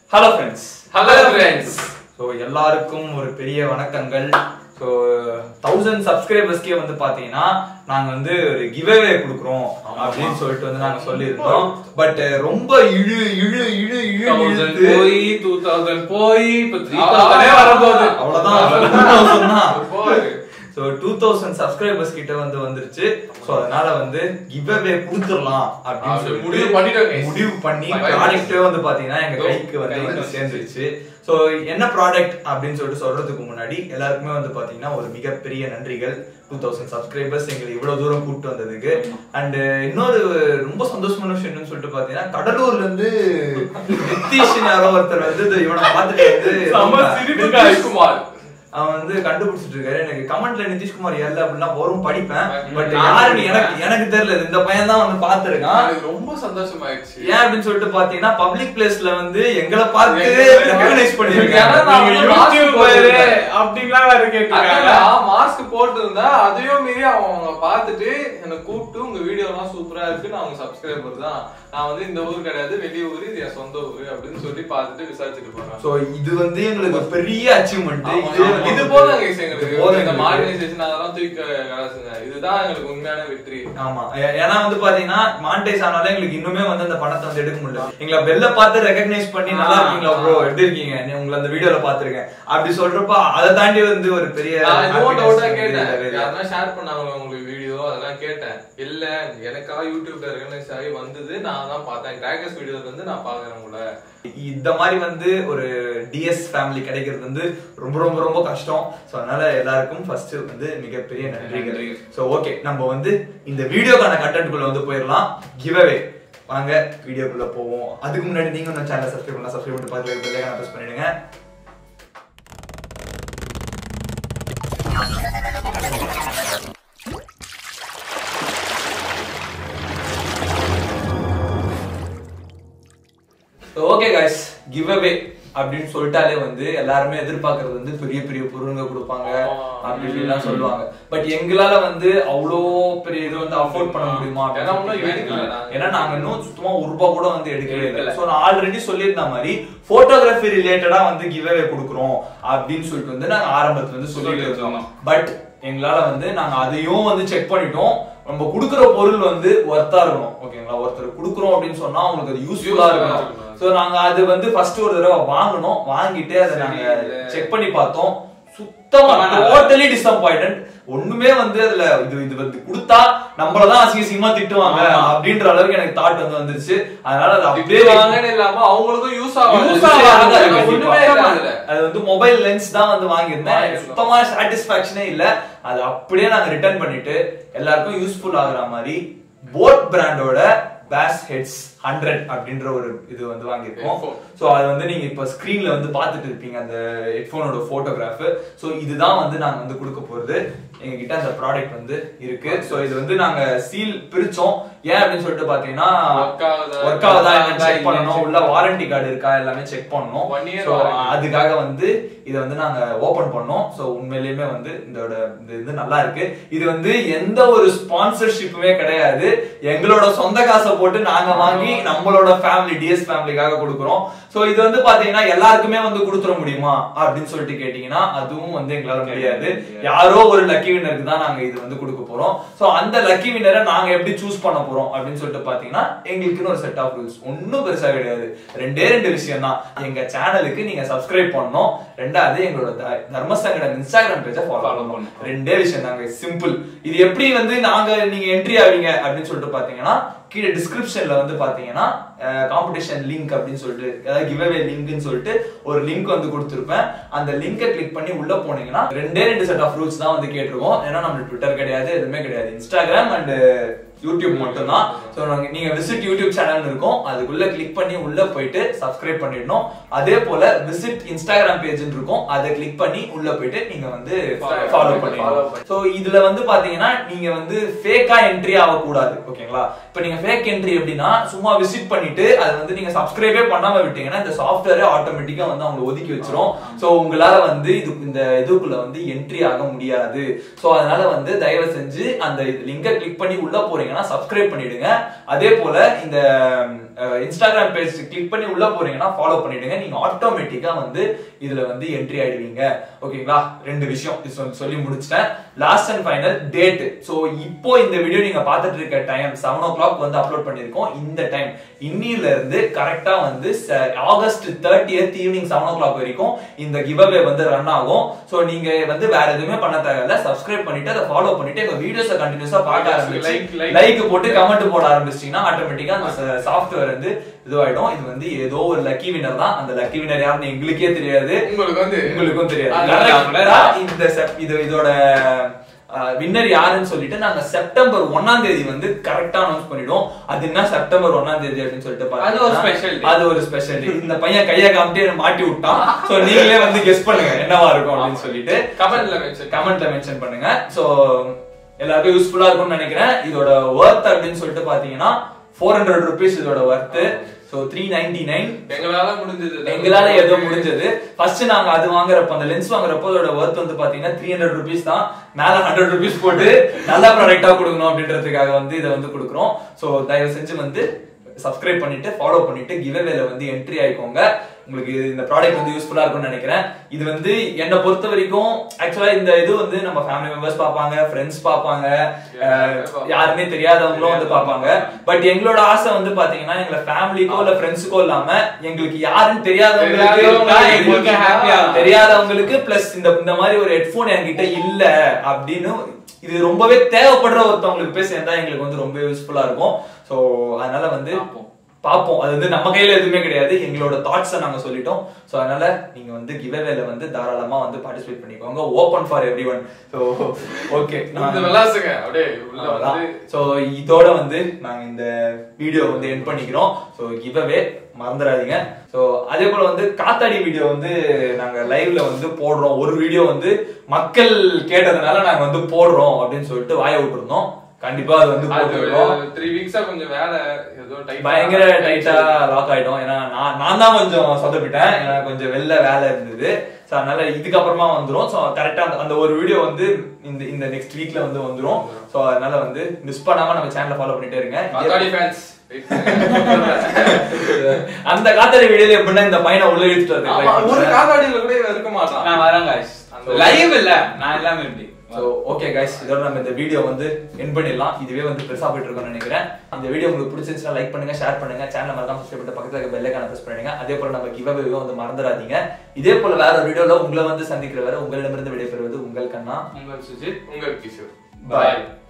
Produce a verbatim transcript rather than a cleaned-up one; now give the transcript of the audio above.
Hello friends. Hello friends. So எல்லாருக்கும் ஒரு பெரிய வணக்கங்கள். So thousand subscribers கே வந்து பாத்தீங்கன்னா நாங்க வந்து ஒரு giveaway கொடுக்கிறோம் அப்படினு சொல்லிட்டு வந்து நாங்க சொல்லிருந்தோம். பட் ரொம்ப இழு இழு இழு இழு போய் two thousand போய் இப்ப three thousand வர போகுது. அவ்வளவுதான். So two thousand subscribers கிட்ட வந்து வந்துருச்சு. சோ அதனால வந்து giveaway கொடுத்துறலாம் அப்படினு சொல்லி முடிவு பண்ணிட்டோம். முடிவு பண்ணி ப்ராடக்ட்டே வந்து பாத்தீங்கன்னா எங்க கைக்கு வந்து சேர்ந்துருச்சு. சோ என்ன ப்ராடக்ட் அப்படினு சொல்லிட்டு சொல்றதுக்கு முன்னாடி எல்லாருக்குமே வந்து பாத்தீங்கன்னா ஒரு மிகப்பெரிய நன்றிகள். two thousand சப்ஸ்கிரைபர்ஸ் எங்களை இவ்வளவு தூரம் கூட்டி வந்ததுக்கு. அண்ட் இன்னொரு ரொம்ப சந்தோஷமான விஷயம் என்னன்னு சொல்லிட்டு பாத்தீங்கன்னா கடலூர்ல இருந்து நிதிஷ் யாரோ ஒருத்தர் வந்து இவனை பார்த்துட்டு வந்து அவன் வந்து கண்டுபிடிச்சிட்டு இருக்காரு. எனக்கு கமெண்ட்ல நிதிஷ்குமார் யாரு அப்படின்னா வரும் படிப்பேன். பட் யாருன்னு எனக்கு எனக்கு தெரியல. இந்த பையன் தான் வந்து பாத்துருக்கான். ரொம்ப சந்தோஷமாயிடுச்சு. ஏன் அப்படின்னு சொல்லிட்டு பாத்தீங்கன்னா பப்ளிக் பிளேஸ்ல வந்து எங்களை பார்த்து ரெகக்னைஸ் பண்ணிருக்காங்க. அப்படின்லாம் வேற கேட்டாங்க. மாஸ்க் போட்டு இருந்தா அதையும் மீறி அவங்க பார்த்துட்டு என்ன கூப்பிட்டு உங்க வீடியோ எல்லாம் சூப்பரா இருக்குன்னு அவங்க சப்ஸ்கிரைபர் தான். நான் வந்து இந்த ஊர் கிடையாது வெளியூர், இது என் சொந்த ஊரு அப்படின்னு சொல்லி பார்த்துட்டு விசாரிச்சுட்டு போறேன். சோ இது வந்து எங்களுக்கு பெரிய அச்சீவ்மெண்ட். இது போல எங்களுக்கு இந்த மானிடைசேஷன் அதெல்லாம் தூக்கி கலாசுங்க. இதுதான் எங்களுக்கு உண்மையான வெற்றி. ஆமா, ஏன்னா வந்து பாத்தீங்கன்னா மானிடைஸ் ஆனாலும் எங்களுக்கு இன்னுமே வந்து அந்த பணத்தை வந்து எடுக்க முடியல. எங்களை வெளில பார்த்து ரெகக்னைஸ் பண்ணி நல்லா இருக்கீங்களா ப்ரோ, எப்படி இருக்கீங்க, உங்களை அந்த வீடியோல பாத்துருக்கேன் அப்படி சொல்றப்ப அதை தாண்டி வந்து ஒரு பெரிய கேட்டேன். ஷேர் பண்ணாங்க உங்களுக்கு வீடியோ அதெல்லாம் கேட்டேன். இல்ல எனக்காக யூடியூப்ல ரெகக்னைஸ் ஆகி வந்தது, நான் தான் பார்த்தேன். கிராக்கர்ஸ் வீடியோல இருந்து நான் பாக்குறேன் கூட. இந்த மாதிரி வந்து ஒரு டிஎஸ் ஃபேமிலி கிடைக்கிறது வந்து ரொம்ப ரொம்ப ரொம்ப கஷ்டம். சோ அதனால எல்லாருக்கும் ஃபர்ஸ்ட் வந்து மிகப்பெரிய நன்றிகள். சோ ஓகே, நம்ம வந்து இந்த வீடியோக்கான கண்டென்ட் குள்ள வந்து போயிடலாம். கிவ்அவே வாங்க வீடியோக்குள்ள போவோம். அதுக்கு முன்னாடி நீங்க நம்ம சேனலை சப்ஸ்கிரைப் பண்ணா சப்ஸ்கிரைப் பண்ணி பார்த்து பெல் ஐகானை பிரஸ் பண்ணிடுங்க. ஓகே गाइस, giveaway அப்படின்னு சொல்லிட்டாலே வந்து எல்லாருமே எதிர்பார்க்கறது வந்து பெரிய பெரிய பொருளுங்க கொடுப்பாங்க அப்படி இப்படிலாம் சொல்லுவாங்க. பட் எங்களால வந்து அவ்வளோ பெரிய இது வந்து அஃபோர்ட் பண்ண முடியுமா? ஏன்னா நாங்க இன்னும் சுத்தமா ஒரு ரூபாய் கூட வந்து எடுக்கவே இல்லை. ஸோ நான் ஆல்ரெடி சொல்லியிருந்த மாதிரி போட்டோகிராஃபி ரிலேட்டடா வந்து கிவ்அவே கொடுக்குறோம் அப்படின்னு சொல்லிட்டு வந்து நாங்க ஆரம்பத்துல வந்து சொல்லிட்டு இருக்கோம். பட் எங்களால வந்து நாங்க அதையும் வந்து செக் பண்ணிட்டோம். நம்ம குடுக்குற பொருள் வந்து ஒர்த்தா இருக்கணும். ஓகேங்களா, ஒருத்தர் குடுக்குறோம் அப்படின்னு சொன்னா அவங்களுக்கு அது யூஸ்ஃபுல்லா இருக்கணும். சோ நாங்க அது வந்து ஃபர்ஸ்ட் ஒரு தடவை வாங்கணும். வாங்கிட்டு அதை நாங்க செக் பண்ணி பார்த்தோம். சுத்தமா டோட்டலி டிசப்பாயிண்டட். ஒண்ணுமே வந்து அதுல இது இது வந்து கொடுத்தா நம்மளதான் அசிங்கமா திட்டுவாங்க அப்படின்ற அளவுக்கு எனக்கு தாட் வந்து வந்துருச்சு. அதனால அது அப்படியே வாங்கன்னு இல்லாம அவங்களுக்கும் யூஸ் ஆகும். அது வந்து மொபைல் லென்ஸ் தான் வந்து வாங்கியிருந்தேன். சுத்தமா சாட்டிஸ்பாக்சனே இல்ல. அது அப்படியே நாங்க ரிட்டர்ன் பண்ணிட்டு எல்லாருக்கும் யூஸ்ஃபுல் ஆகுற மாதிரி போட் பிராண்டோட பேஸ் ஹெட்ஸ் ஹண்ட்ரட் அப்படின்ற ஒரு இது வந்து வாங்கியிருக்கோம். சோ அது வந்து நீங்க இப்ப ஸ்கிரீன்ல வந்து பாத்துட்டு இருப்பீங்க அந்த ஹெட்போனோட போட்டோகிராஃப். சோ இதுதான் வந்து நாங்க வந்து கொடுக்க போறது. எங்க கிட்ட அந்த ப்ராடக்ட் வந்து இருக்கு. சோ இது வந்து நாங்க சீல் பிரிச்சோம். ஏன் அப்படின்னு சொல்லிட்டு பாத்தீங்கன்னா ஒர்க் ஆகுதா என்ன செக் பண்ணணும், உள்ள வாரண்டி கார்டு இருக்கா எல்லாமே செக் பண்ணணும். அதுக்காக வந்து இதை வந்து நாங்க ஓபன் பண்ணோம். சோ உண்மையிலேயுமே வந்து இதோட இது நல்லா இருக்கு. இது வந்து எந்த ஒரு ஸ்பான்சர்ஷிப்புமே கிடையாது. எங்களோட சொந்த காசை போட்டு நாங்க வாங்கி நம்மளோட ஃபேமிலி டிஎஸ் ஃபேமிலிக்காக கொடுக்குறோம். சோ இது வந்து பாத்தீங்கன்னா எல்லாருக்குமே வந்து கொடுத்துட முடியுமா அப்படின்னு சொல்லிட்டு கேட்டீங்கன்னா அதுவும் வந்து எங்களால முடியாது. யாரோ ஒரு லக்கி வின்னருக்கு தான் நாங்க இது வந்து கொடுக்க போறோம். சோ அந்த லக்கி வின்னரை நாங்க எப்படி சூஸ் பண்ண போறோம் அப்படின்னு சொல்லிட்டு பாத்தீங்கன்னா எங்களுக்குன்னு ஒரு செட் ஆஃப் ரூல்ஸ் ஒன்னும் பெருசா கிடையாது. ரெண்டே ரெண்டு விஷயம் தான். எங்க சேனலுக்கு நீங்க சப்ஸ்கிரைப் பண்ணணும். ரெண்டாவது எங்களோட தர்மசங்கடம் இன்ஸ்டாகிராம் பேஜை ஃபாலோ பண்ணணும். ரெண்டே விஷயம் தாங்க, சிம்பிள். இது எப்படி வந்து நாங்க நீங்க என்ட்ரி ஆவீங்க அப்படின்னு சொல்லிட்டு பாத்தீங்கன்னா கீழே டிஸ்கிரிப்ஷன்ல வந்து பாத்தீங்கன்னா காம்படிஷன் லிங்க் அப்படின்னு சொல்லிட்டு அதாவது கிவ்அவே லிங்க்னு சொல்லிட்டு ஒரு லிங்க் வந்து கொடுத்துருப்பேன். அந்த லிங்கை கிளிக் பண்ணி உள்ள போனீங்கன்னா ரெண்டே ரெண்டு செட் ஆஃப் ரூல்ஸ் தான் வந்து கேட்டிருக்கோம். ஏன்னா நம்ம ட்விட்டர் கிடையாது, எதுவுமே கிடையாது. இன்ஸ்டாகிராம் அண்ட் யூடியூப் மட்டும் தான். சோ நீங்க விசிட் யூடியூப் சேனல் இருக்கும், அதுக்குள்ள கிளிக் பண்ணி உள்ள போயிட்டு சப்ஸ்கிரைப் பண்ணிடணும். அதே போல விசிட் இன்ஸ்டாகிராம் பேஜ் இருக்கும், அதை கிளிக் பண்ணி உள்ள போயிட்டு நீங்க வந்து ஃபாலோ பண்ணிடணும். சோ இதுல வந்து பாத்தீங்கன்னா நீங்க வந்து ஃபேக்கா என்ட்ரி ஆகக்கூடாது. ஓகேங்களா, இப்ப நீங்க ஃபேக் என்ட்ரி எப்படின்னா சும்மா விசிட் பண்ணிட்டு அது வந்து நீங்க சப்ஸ்கிரைபே பண்ணாம விட்டீங்கன்னா இந்த சாஃப்ட்வேரே ஆட்டோமேட்டிக்கா வந்து அவங்க ஒதுக்கி வச்சிரும். சோ உங்களால வந்து இது இந்த இதுக்குள்ள வந்து என்ட்ரி ஆக முடியாது. சோ அதனால வந்து தயவு செஞ்சு அந்த லிங்கை கிளிக் பண்ணி உள்ள போறீங்கன்னா சப்ஸ்கிரைப் பண்ணிடுங்க. அதே போல இந்த இன்ஸ்டாகிராம் பேஜ் கிளிக் பண்ணி உள்ள போறீங்கன்னா ஃபாலோ பண்ணிடுங்க. நீங்க ஆட்டோமேட்டிக்கா வந்து இதுல வந்து என்ட்ரி ஆயிடுவீங்க. ஓகேங்களா? ரெண்டு விஷயம் சொல்லி முடிச்சிட்டேன். Last and final date. So இப்போ இந்த வீடியோ நீங்க பார்த்துட்டு இருக்க டைம் செவன் ஓ கிளாக் வந்து அப்லோட் பண்ணிருக்கோம். இந்த டைம் இன்னில இருந்து கரெக்டா வந்து August thirtieth evening seven o'clock வரைக்கும் இந்த கிவ் அவே வந்து ரன் ஆகும். சோ நீங்க வந்து வேற எதுவுமே பண்ண தேவையில்ல. சப்ஸ்கிரைப் பண்ணிட்டு அதை ஃபாலோ பண்ணிட்டு எங்க வீடியோஸை கண்டினியூஸா பார்க்க ஆரம்பிச்சு லைக் போட்டு கமெண்ட் போட ஆரம்பிச்சிட்டீங்கன்னா ஆட்டோமேட்டிக்கா அந்த சாஃப்ட்வேர் வந்து இதுவாயிடும். இது வந்து ஏதோ ஒரு லக்கி வினர் தான். அந்த லக்கி வினர் யாருன்னு எங்களுக்கே தெரியாது, உங்களுக்கு வந்து உங்களுக்கும் தெரியாது. இந்த இது இதோட வின்னர் யாருன்னு சொல்லிட்டு நாங்க செப்டம்பர் ஒன்னாம் தேதி வந்து கரெக்டா அனௌன்ஸ் பண்ணிடுவோம். அது என்ன செப்டம்பர் ஒன்னாம் தேதி அப்படின்னு சொல்லிட்டு பாருங்க. அது ஒரு ஸ்பெஷல் டே. இந்த பையன் கையை காமிட்டே மாட்டி விட்டான். சோ நீங்களே வந்து கெஸ் பண்ணுங்க என்னவா இருக்கும் அப்படின்னு சொல்லிட்டு கமெண்ட்ல மென்ஷன் கமெண்ட்ல மென்ஷன் பண்ணுங்க. சோ எல்லாருக்கும் யூஸ்ஃபுல்லா இருக்கும்னு நினைக்கிறேன். இதோட வர்த் அப்படின்னு சொல்லிட்டு பாத்தீங்கன்னா ஃபோர் ஹண்ட்ரட் ருபீஸ் இதோட worth. So three ninety nine எங்களால முடிஞ்சது எங்களால ஏதோ முடிஞ்சது. ஃபர்ஸ்ட் நாங்க அது வாங்குறப்ப அந்த லென்ஸ் வாங்குறப்போ அதோட வர்த் வந்து பாத்தீங்கன்னா த்ரீ ஹண்ட்ரட் ருபீஸ் தான். மேல ஹண்ட்ரட் ருபீஸ் போட்டு நல்ல ப்ராடக்டா கொடுக்கணும் அப்படின்றதுக்காக வந்து இதை வந்து கொடுக்குறோம். சோ தயவு செஞ்சு வந்து சப்ஸ்கிரைப் பண்ணிட்டு ஃபாலோ பண்ணிட்டு கிவ்அவேல வந்து என்ட்ரி ஆயிக்கோங்க. உங்களுக்கு இந்த ப்ராடக்ட் வந்து யூஸ்ஃபுல்லா இருக்கும்னு நினைக்கிறேன். இது வந்து என்னை பொறுத்த வரைக்கும் ஆக்சுவலா இந்த இது வந்து நம்ம ஃபேமிலி மெம்பர்ஸ் பாப்பாங்க, ஃப்ரெண்ட்ஸ் பாப்பாங்க, யாருமே தெரியாதவங்களும் வந்து பாப்பாங்க. பட் எங்களோட ஆசை வந்து பாத்தீங்கன்னா எங்க ஃபேமிலிக்கோ இல்ல ஃப்ரெண்ட்ஸுக்கோ இல்லாம எங்களுக்கு யாருன்னு தெரியாதவங்களுக்கு தெரியாதவங்களுக்கு பிளஸ் இந்த இந்த மாதிரி ஒரு ஹெட்போன் என்கிட்ட இல்ல அப்படின்னு இது ரொம்பவே தேவைப்படுற ஒருத்தவங்களுக்கு போய் சேர்ந்தா எங்களுக்கு வந்து ரொம்ப யூஸ்ஃபுல்லா இருக்கும். சோ அதனால வந்து பாப்போம். அது வந்து நம்ம கையில எதுவுமே கிடையாது. எங்களோட தாட்ஸை நாங்க சொல்லிட்டோம். சோ அதனால நீங்க வந்து கிவ்அவேல வந்து தாராளமா வந்து பார்ட்டிசிபேட் பண்ணிக்கோங்க. Open for everyone. So okay நான் விளாசுங்க அப்படியே உள்ள வந்து. சோ இதோட வந்து நாங்க இந்த வீடியோ வந்து எண்ட் பண்ணிக்கிறோம். சோ கிவ்அவே மறந்துடாதீங்க. சோ அதே போல வந்து காத்தாடி வீடியோ வந்து நாங்க லைவ்ல வந்து போடுறோம். ஒரு வீடியோ வந்து மக்கள் கேட்டதுனால நாங்க வந்து போடுறோம் அப்படின்னு சொல்லிட்டு வாய விட்டுருந்தோம். கண்டிப்பா அது வந்து போட்டுருக்கோம். த்ரீ வீக்ஸா கொஞ்சம் வேலை ஏதோ பயங்கர டைட்டா லாக் ஆயிட்டோம். ஏன்னா நான் நான் தான் கொஞ்சம் சொதப்பிட்டேன். எனக்கு கொஞ்சம் வெளில வேலை இருந்தது. சோ அதனால இதுக்கப்புறமா வந்துரும். சோ கரெக்டா அந்த ஒரு வீடியோ வந்து இந்த இந்த நெக்ஸ்ட் வீக்ல வந்து வந்துரும். சோ அதனால வந்து மிஸ் பண்ணாம நம்ம சேனலை ஃபாலோ பண்ணிட்டே இருங்க. காத்தாடி ஃபேன்ஸ் அந்த காத்தாடி வீடியோல எப்படின்னா இந்த பையனை உள்ள இழுத்துட்டு வந்து ஒரு காத்தாடியில கூட இருக்க மாட்டான். நான் வரேன் गाइस. லைவ் இல்ல நான் எல்லாமே இப்படி. சோ ஓகே गाइस, இதோட நம்ம இந்த வீடியோ வந்து எண்ட் பண்ணிடலாம். இதுவே வந்து பெருசா போயிட்டு இருக்கும்னு நினைக்கிறேன். இந்த வீடியோ உங்களுக்கு பிடிச்சிருந்தா லைக் பண்ணுங்க, ஷேர் பண்ணுங்க, சேனலை மறக்காம சப்ஸ்கிரைப் பண்ணிட்டு பக்கத்துல இருக்க பெல் ஐகானை பிரஸ் பண்ணுங்க. அதே போல நம்ம கிவ் அவேவை வந்து மறந்துடாதீங்க. இதே போல வேற ஒரு வீடியோல உங்களை வந்து சந்திக்கிற வரை உங்களிடமிருந்து விடைபெறுவது உங்கள் கண்ணா, உங்கள் சுஜித், உங்கள் கிஷோர். பாய்.